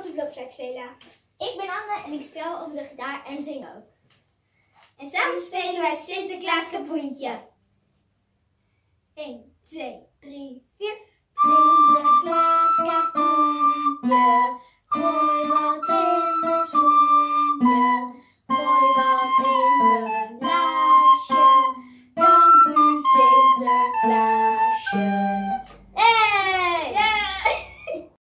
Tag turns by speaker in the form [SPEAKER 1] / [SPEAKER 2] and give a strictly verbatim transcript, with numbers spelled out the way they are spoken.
[SPEAKER 1] op de blokfluit spelen.
[SPEAKER 2] Ik ben Anne en ik speel op de gitaar en zing ook.
[SPEAKER 1] En samen spelen wij Sinterklaas Kapoentje. één, twee, drie, vier.
[SPEAKER 2] Sinterklaas Kapoentje.